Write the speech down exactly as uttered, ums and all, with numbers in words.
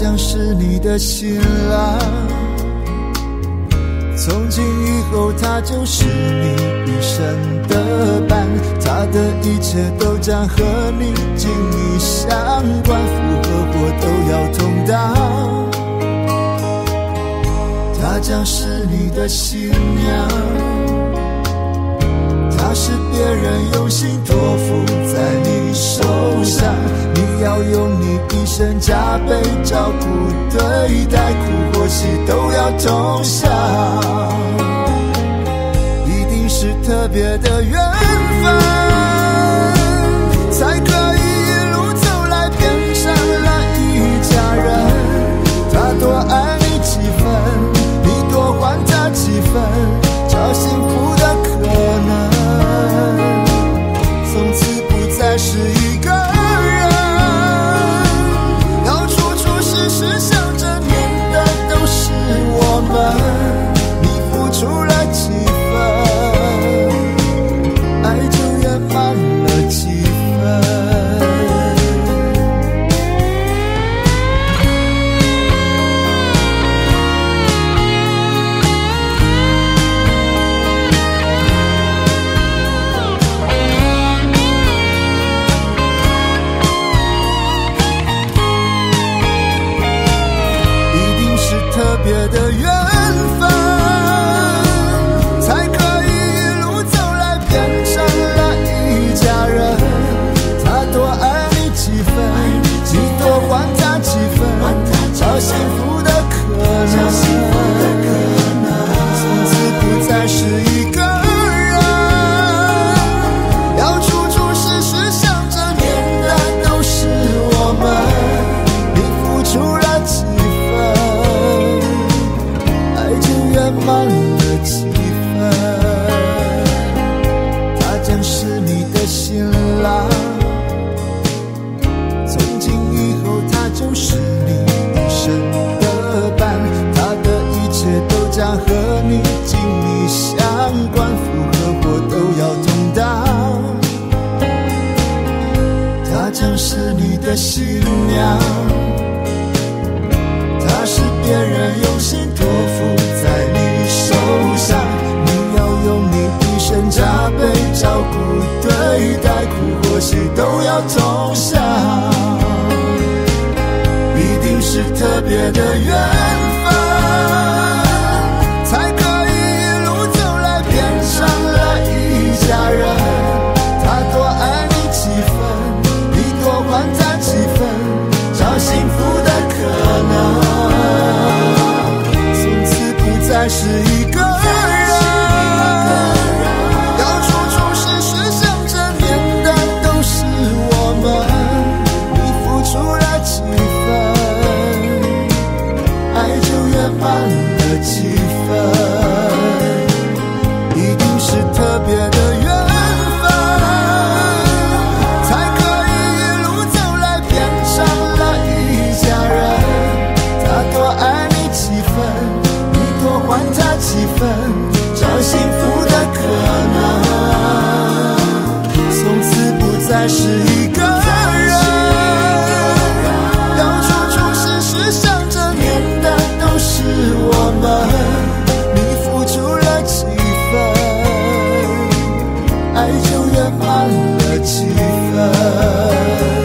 将是你的新郎，从今以后他就是你一生的伴，他的一切都将和你紧密相关，福和祸都要同当。他将是你的新娘，他是别人用心托付在你手上，你要用你一生加倍照顾对待，苦或喜都要同享，一定是特别的缘分，才可以一路走来变成了一家人。他多爱你几分，你多还他几分，找幸福的可能，从此不再是一个人，要处处时时想着念的都是我们，你付出了几分，爱就圆满了几分。特别的缘分，才可以一路走来变成了一家人。他多爱你几分，你多还他几分，找幸福的可能，从此不再是一个人，要处处时时想着念的都是我们，你付出了几圆满了几分，他将是你的新郎，从今以后他就是你一生的伴，他的一切都将和你紧密相关，福和祸都要同当。他将是你的新娘，他是别人用心托付在你手上，你要用你一生加倍照顾对待，苦或喜都要同享，一定是特别的缘分，才可以一路走来变成了一家人。他多爱你几分，你多还他几分，找幸福的可能，再是一个人，要处处时时想着念的都是我们，你付出了几分，爱就圆满了几分，一定是特别的缘分，才可以一路走来变成了一家人。他多爱你几分，多还他几分，找幸福的可能，从此不再是一个人，要处处时时想着念的都是我们，你付出了几分，爱就圆满了几分。